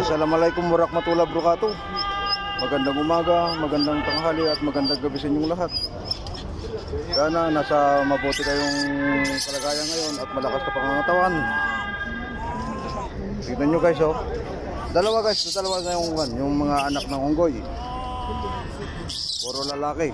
Assalamualaikum warahmatullahi wabarakatuh. Magandang umaga, magandang tanghali at magandang gabi sa inyong lahat. Sana nasa mabuti kayong kalagayan ngayon at malakas na pangangatawan. Tignan nyo guys, oh. Dalawa na yung mga anak ng unggoy. Puro lalaki.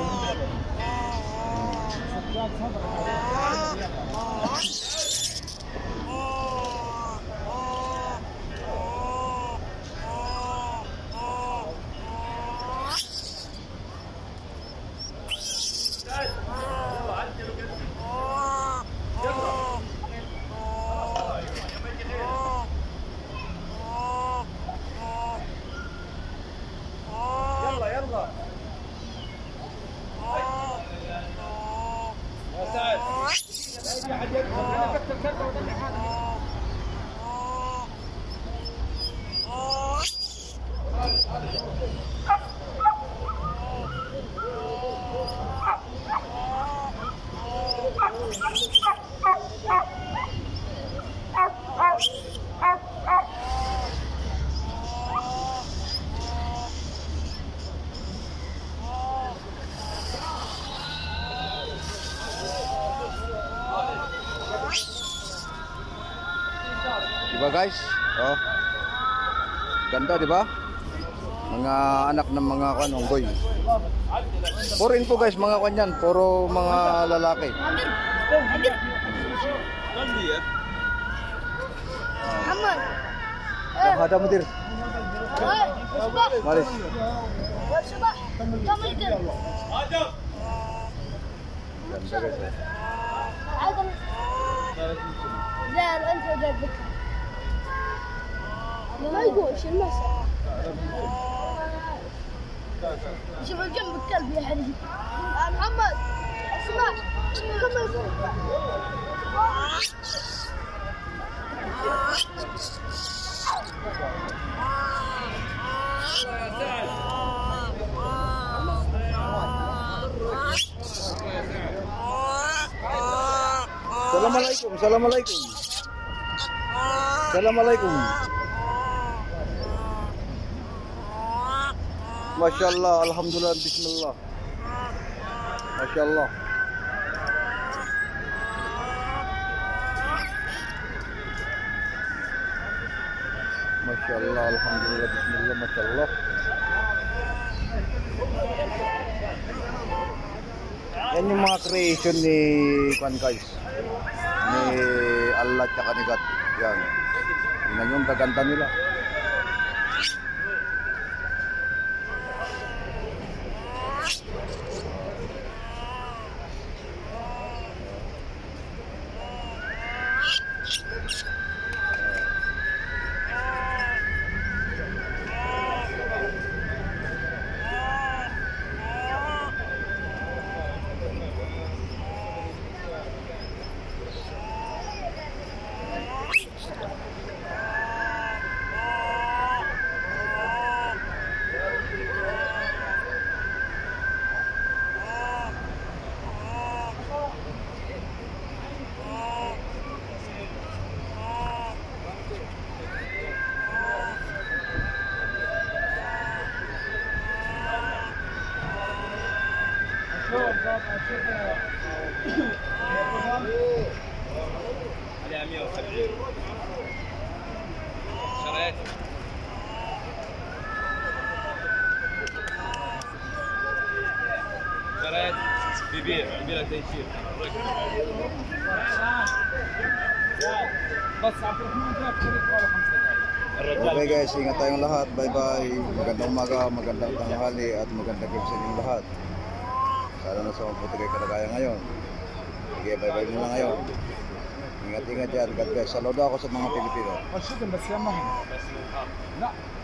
Diba guys? Oh. Ganda, diba? Mga anak ng mga unggoy. Puro info guys, mga kanyan, puro mga lalaki. Ada mudir. Maris. Ganda guys. ما يقولش المسا شوف جنب الكلب يا حبيبي محمد اسمع Assalamualaikum, assalamualaikum. Assalamualaikum. Masya Allah, alhamdulillah, bismillah. Masya Allah. Masya Allah, alhamdulillah, bismillah, masya Allah. Yan yung mga creation ni Kwan guys, ni Allah at ni God. Yan. Yan yung kaganda nila. Okay guys, ingat tayong lahat. Bye bye. Magandang umaga, magandang tanghali at magandang gabi sa inyong lahat. Sana nasa mabuti kayo kalagayan ngayon. Sige, bye bye muna ngayon. Ingat-ingat yan. God bless. Saludo ako sa mga Pilipino.